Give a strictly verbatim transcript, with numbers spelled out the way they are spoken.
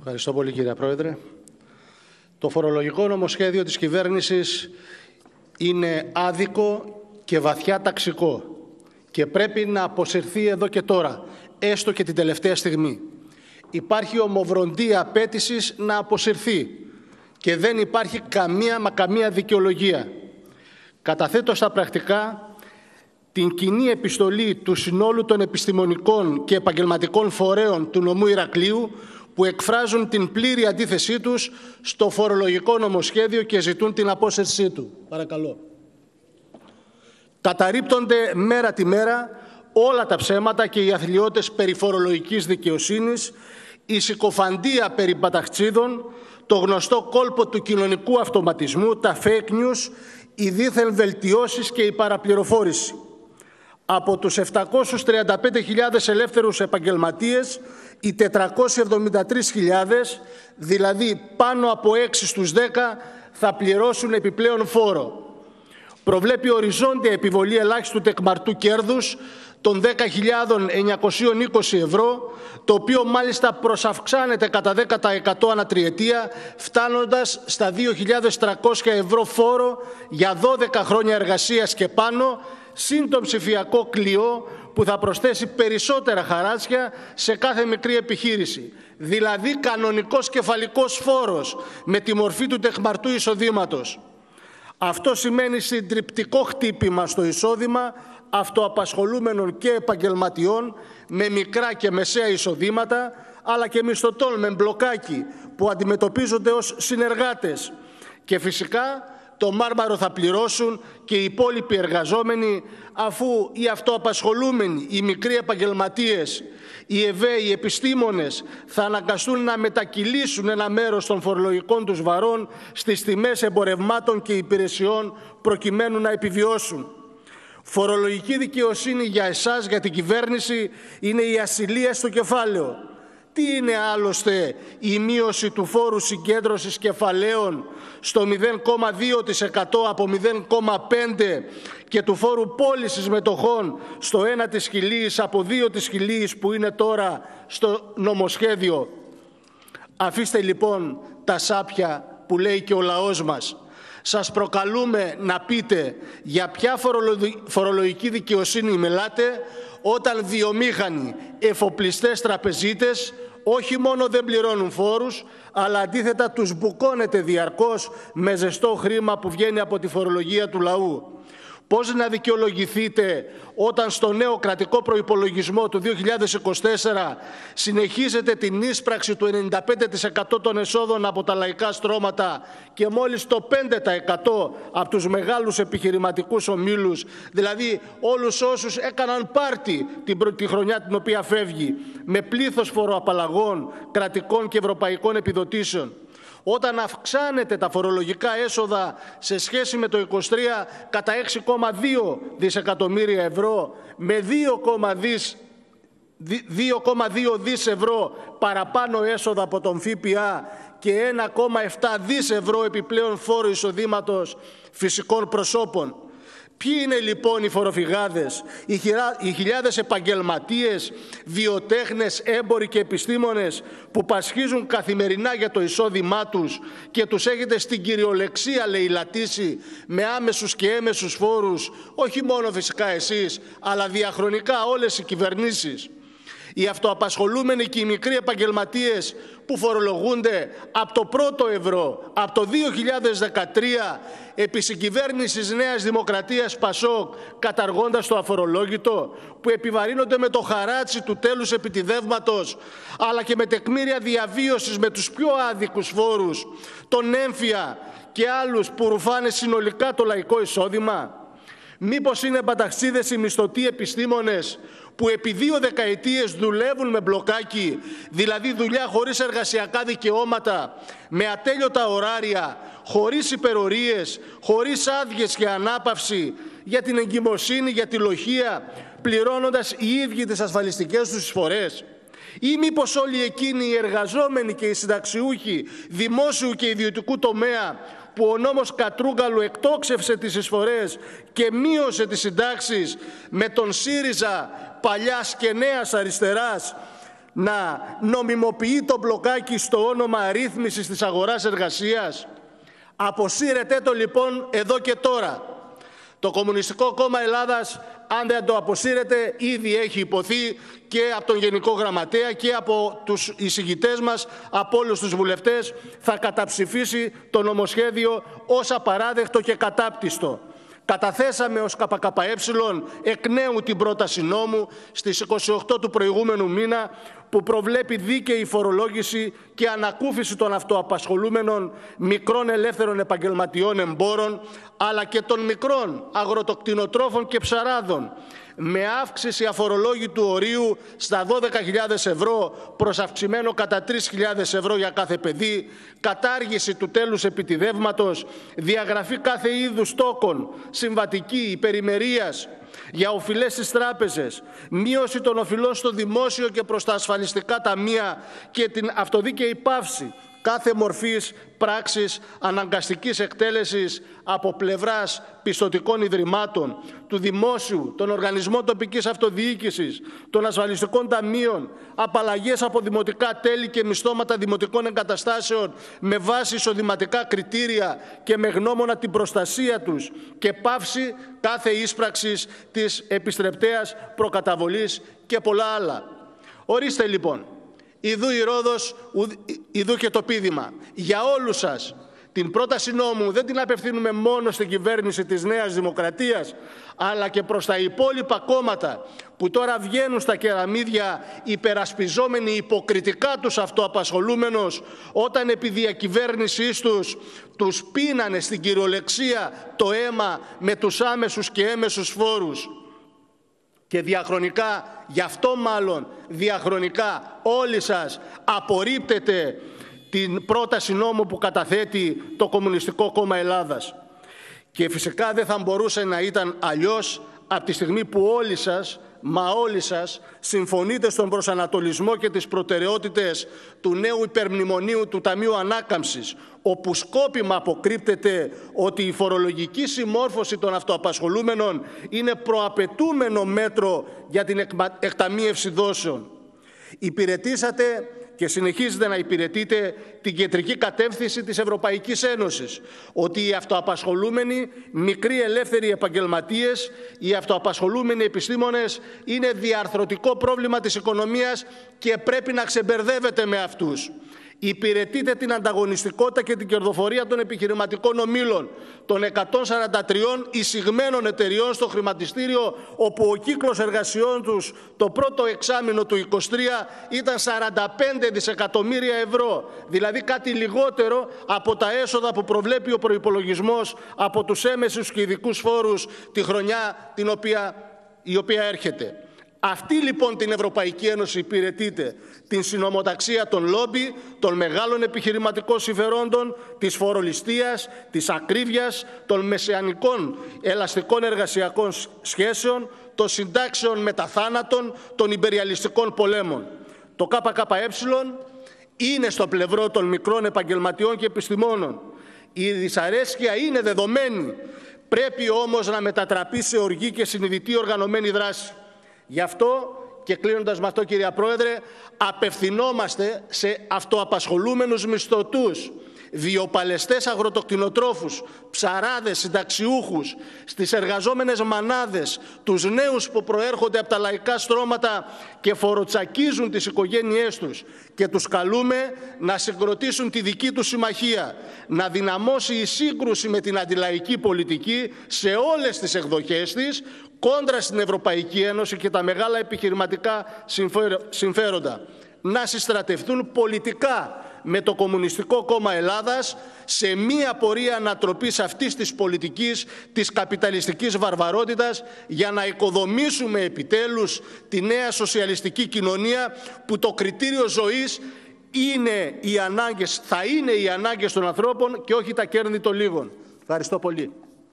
Ευχαριστώ πολύ, κύριε Πρόεδρε. Το φορολογικό νομοσχέδιο της κυβέρνησης είναι άδικο και βαθιά ταξικό και πρέπει να αποσυρθεί εδώ και τώρα, έστω και την τελευταία στιγμή. Υπάρχει ομοβροντή απέτησης να αποσυρθεί και δεν υπάρχει καμία μα καμία δικαιολογία. Καταθέτω στα πρακτικά την κοινή επιστολή του συνόλου των επιστημονικών και επαγγελματικών φορέων του νομού Ηρακλείου που εκφράζουν την πλήρη αντίθεσή τους στο φορολογικό νομοσχέδιο και ζητούν την απόσυρσή του. Παρακαλώ. Καταρρίπτονται μέρα τη μέρα όλα τα ψέματα και οι αθλιώτες περί φορολογικής δικαιοσύνης, η συκοφαντία περί παταχτσίδων, το γνωστό κόλπο του κοινωνικού αυτοματισμού, τα fake news, οι δίθεν βελτιώσεις και η παραπληροφόρηση. Από τους επτακόσιους τριάντα πέντε χιλιάδες ελεύθερους επαγγελματίες, οι τετρακόσιες εβδομήντα τρεις χιλιάδες, δηλαδή πάνω από έξι στους δέκα, θα πληρώσουν επιπλέον φόρο. Προβλέπει οριζόντια επιβολή ελάχιστου τεκμαρτού κέρδους των δέκα χιλιάδες εννιακόσια είκοσι ευρώ, το οποίο μάλιστα προσαυξάνεται κατά δέκα τοις εκατό ανά τριετία, φτάνοντας στα δύο χιλιάδες τριακόσια ευρώ φόρο για δώδεκα χρόνια εργασίας και πάνω, συν το ψηφιακό κλειό που θα προσθέσει περισσότερα χαράτσια σε κάθε μικρή επιχείρηση. Δηλαδή κανονικός κεφαλικός φόρος με τη μορφή του τεκμαρτού εισοδήματος. Αυτό σημαίνει συντριπτικό χτύπημα στο εισόδημα αυτοαπασχολούμενων και επαγγελματιών με μικρά και μεσαία εισοδήματα, αλλά και μισθωτών με μπλοκάκι που αντιμετωπίζονται ως συνεργάτες. Και φυσικά το μάρμαρο θα πληρώσουν και οι υπόλοιποι εργαζόμενοι, αφού οι αυτοαπασχολούμενοι, οι μικροί επαγγελματίες, οι ΕΒΕ, οι επιστήμονες θα αναγκαστούν να μετακυλήσουν ένα μέρος των φορολογικών τους βαρών στις τιμές εμπορευμάτων και υπηρεσιών προκειμένου να επιβιώσουν. Φορολογική δικαιοσύνη για εσάς, για την κυβέρνηση, είναι η ασυλία στο κεφάλαιο. Τι είναι άλλωστε η μείωση του φόρου συγκέντρωσης κεφαλαίων στο μηδέν κόμμα δύο τοις εκατό από μηδέν κόμμα πέντε τοις εκατό και του φόρου πώλησης μετοχών στο ένα της χιλίης από δύο της χιλίης που είναι τώρα στο νομοσχέδιο. Αφήστε λοιπόν τα σάπια που λέει και ο λαός μας. Σας προκαλούμε να πείτε για ποια φορολογική δικαιοσύνη μιλάτε όταν βιομήχανοι, εφοπλιστές, τραπεζίτες όχι μόνο δεν πληρώνουν φόρους, αλλά αντίθετα τους μπουκώνεται διαρκώς με ζεστό χρήμα που βγαίνει από τη φορολογία του λαού. Πώς να δικαιολογηθείτε όταν στο νέο κρατικό προϋπολογισμό του δύο χιλιάδες είκοσι τέσσερα συνεχίζεται την ίσπραξη του ενενήντα πέντε τοις εκατό των εσόδων από τα λαϊκά στρώματα και μόλις το πέντε τοις εκατό από τους μεγάλους επιχειρηματικούς ομίλους, δηλαδή όλους όσους έκαναν πάρτι την πρώτη χρονιά την οποία φεύγει, με πλήθος φοροαπαλλαγών, κρατικών και ευρωπαϊκών επιδοτήσεων. Όταν αυξάνεται τα φορολογικά έσοδα σε σχέση με το είκοσι τρία κατά έξι κόμμα δύο δισεκατομμύρια ευρώ, με δύο κόμμα δύο δις ευρώ παραπάνω έσοδα από τον ΦΠΑ και ένα κόμμα επτά δις ευρώ επιπλέον φόρο εισοδήματος φυσικών προσώπων. Ποιοι είναι λοιπόν οι φοροφυγάδες, οι, χιλιά, οι χιλιάδες επαγγελματίες, βιοτέχνες, έμποροι και επιστήμονες που πασχίζουν καθημερινά για το εισόδημά τους και τους έχετε στην κυριολεξία λαιλατήσει με άμεσους και έμεσους φόρους, όχι μόνο φυσικά εσείς, αλλά διαχρονικά όλες οι κυβερνήσεις. Οι αυτοαπασχολούμενοι και οι μικροί επαγγελματίες που φορολογούνται από το πρώτο ευρώ, από το δύο χιλιάδες δεκατρία, επί συγκυβέρνησης Νέας Δημοκρατίας Πασόκ, καταργώντας το αφορολόγητο, που επιβαρύνονται με το χαράτσι του τέλους επιτιδεύματος, αλλά και με τεκμήρια διαβίωσης με τους πιο άδικους φόρους, τον έμφυα και άλλους που ρουφάνε συνολικά το λαϊκό εισόδημα. Μήπως είναι παταξίδες οι μισθωτοί επιστήμονες που επί δύο δεκαετίες δουλεύουν με μπλοκάκι, δηλαδή δουλειά χωρίς εργασιακά δικαιώματα, με ατέλειωτα ωράρια, χωρίς υπερορίες, χωρίς άδειες και ανάπαυση, για την εγκυμοσύνη, για τη λοχεία, πληρώνοντας οι ίδιοι τις ασφαλιστικές τους εισφορές? Ή μήπως όλοι εκείνοι οι εργαζόμενοι και οι συνταξιούχοι δημόσιου και ιδιωτικού τομέα που ο νόμος Κατρούγκαλου εκτόξευσε τις εισφορές και μείωσε τις συντάξεις με τον ΣΥΡΙΖΑ παλιάς και νέας αριστεράς, να νομιμοποιεί το μπλοκάκι στο όνομα ρύθμισης της αγοράς εργασίας? Αποσύρετε το λοιπόν εδώ και τώρα. Το Κομμουνιστικό Κόμμα Ελλάδας, αν δεν το αποσύρετε, ήδη έχει υποθεί και από τον Γενικό Γραμματέα και από τους εισηγητές μας, από όλους τους βουλευτές, θα καταψηφίσει το νομοσχέδιο ως απαράδεκτο και κατάπτυστο. Καταθέσαμε ως ΚΚΕ εκ νέου την πρόταση νόμου στις είκοσι οκτώ του προηγούμενου μήνα, που προβλέπει δίκαιη φορολόγηση και ανακούφιση των αυτοαπασχολούμενων μικρών ελεύθερων επαγγελματιών εμπόρων, αλλά και των μικρών αγροτοκτηνοτρόφων και ψαράδων, με αύξηση αφορολόγητου ορίου στα δώδεκα χιλιάδες ευρώ προς αυξημένο κατά τρεις χιλιάδες ευρώ για κάθε παιδί, κατάργηση του τέλους επιτιδεύματος, διαγραφή κάθε είδους τόκων, συμβατική, υπερημερίας, για οφειλές στις τράπεζες, μείωση των οφειλών στο δημόσιο και προς τα ασφαλιστικά ταμεία και την αυτοδίκαιη πάυση κάθε μορφής πράξης αναγκαστικής εκτέλεσης από πλευράς πιστωτικών ιδρυμάτων, του δημόσιου, των οργανισμών τοπικής αυτοδιοίκησης, των ασφαλιστικών ταμείων, απαλλαγές από δημοτικά τέλη και μισθώματα δημοτικών εγκαταστάσεων με βάση εισοδηματικά κριτήρια και με γνώμονα την προστασία τους και πάυση κάθε ίσπραξης της επιστρεπτέας προκαταβολής και πολλά άλλα. Ορίστε λοιπόν. Ιδού η Ρόδος, ιδού και το πείδημα. Για όλους σας την πρόταση νόμου δεν την απευθύνουμε μόνο στην κυβέρνηση της Νέας Δημοκρατίας, αλλά και προς τα υπόλοιπα κόμματα που τώρα βγαίνουν στα κεραμίδια υπερασπιζόμενοι υποκριτικά τους αυτοαπασχολούμενους, όταν επί διακυβέρνησής τους τους πίνανε στην κυριολεξία το αίμα με τους άμεσους και έμεσους φόρους. Και διαχρονικά, γι' αυτό μάλλον διαχρονικά όλοι σας απορρίπτετε την πρόταση νόμου που καταθέτει το Κομμουνιστικό Κόμμα Ελλάδας. Και φυσικά δεν θα μπορούσε να ήταν αλλιώς από τη στιγμή που όλοι σας, μα όλοι σας, συμφωνείτε στον προσανατολισμό και τις προτεραιότητες του νέου υπερμνημονίου του Ταμείου Ανάκαμψης, όπου σκόπιμα αποκρύπτεται ότι η φορολογική συμμόρφωση των αυτοαπασχολούμενων είναι προαπαιτούμενο μέτρο για την εκταμείευση δόσεων. Υπηρετήσατε και συνεχίζετε να υπηρετείτε την κεντρική κατεύθυνση της Ευρωπαϊκής Ένωσης, ότι οι αυτοαπασχολούμενοι, μικροί ελεύθεροι επαγγελματίες, οι αυτοαπασχολούμενοι επιστήμονες είναι διαρθρωτικό πρόβλημα της οικονομίας και πρέπει να ξεμπερδεύετε με αυτούς. Υπηρετείτε την ανταγωνιστικότητα και την κερδοφορία των επιχειρηματικών ομίλων, των εκατόν σαράντα τριών εισηγμένων εταιριών στο χρηματιστήριο, όπου ο κύκλος εργασιών τους το πρώτο εξάμηνο του είκοσι τρία ήταν σαράντα πέντε δισεκατομμύρια ευρώ, δηλαδή κάτι λιγότερο από τα έσοδα που προβλέπει ο προϋπολογισμός από τους έμεσους και ειδικούς φόρους τη χρονιά την οποία, η οποία έρχεται. Αυτή λοιπόν την Ευρωπαϊκή Ένωση υπηρετείται, την συνομοταξία των λόμπι, των μεγάλων επιχειρηματικών συμφερόντων, της φορολιστίας, της ακρίβειας, των μεσαιανικών ελαστικών εργασιακών σχέσεων, των συντάξεων μεταθάνατων, των ιμπεριαλιστικών πολέμων. Το ΚΚΕ είναι στο πλευρό των μικρών επαγγελματιών και επιστημόνων. Η δυσαρέσκεια είναι δεδομένη, πρέπει όμως να μετατραπεί σε οργή και συνειδητή οργανωμένη δράση. Γι' αυτό και κλείνοντας με αυτό, κυρία Πρόεδρε, απευθυνόμαστε σε αυτοαπασχολούμενους μισθωτούς, βιοπαλαιστές αγροτοκτηνοτρόφους, ψαράδες, συνταξιούχους, στις εργαζόμενες μανάδες, τους νέους που προέρχονται από τα λαϊκά στρώματα και φοροτσακίζουν τις οικογένειές τους, και τους καλούμε να συγκροτήσουν τη δική τους συμμαχία, να δυναμώσει η σύγκρουση με την αντιλαϊκή πολιτική σε όλες τις εκδοχές της, κόντρα στην Ευρωπαϊκή Ένωση και τα μεγάλα επιχειρηματικά συμφέροντα, να συστρατευτούν πολιτικά με το Κομμουνιστικό Κόμμα Ελλάδας σε μία πορεία ανατροπής αυτής της πολιτικής της καπιταλιστικής βαρβαρότητας, για να οικοδομήσουμε επιτέλους τη νέα σοσιαλιστική κοινωνία, που το κριτήριο ζωής είναι οι ανάγκες, θα είναι οι ανάγκες των ανθρώπων και όχι τα κέρδη των λίγων. Ευχαριστώ πολύ.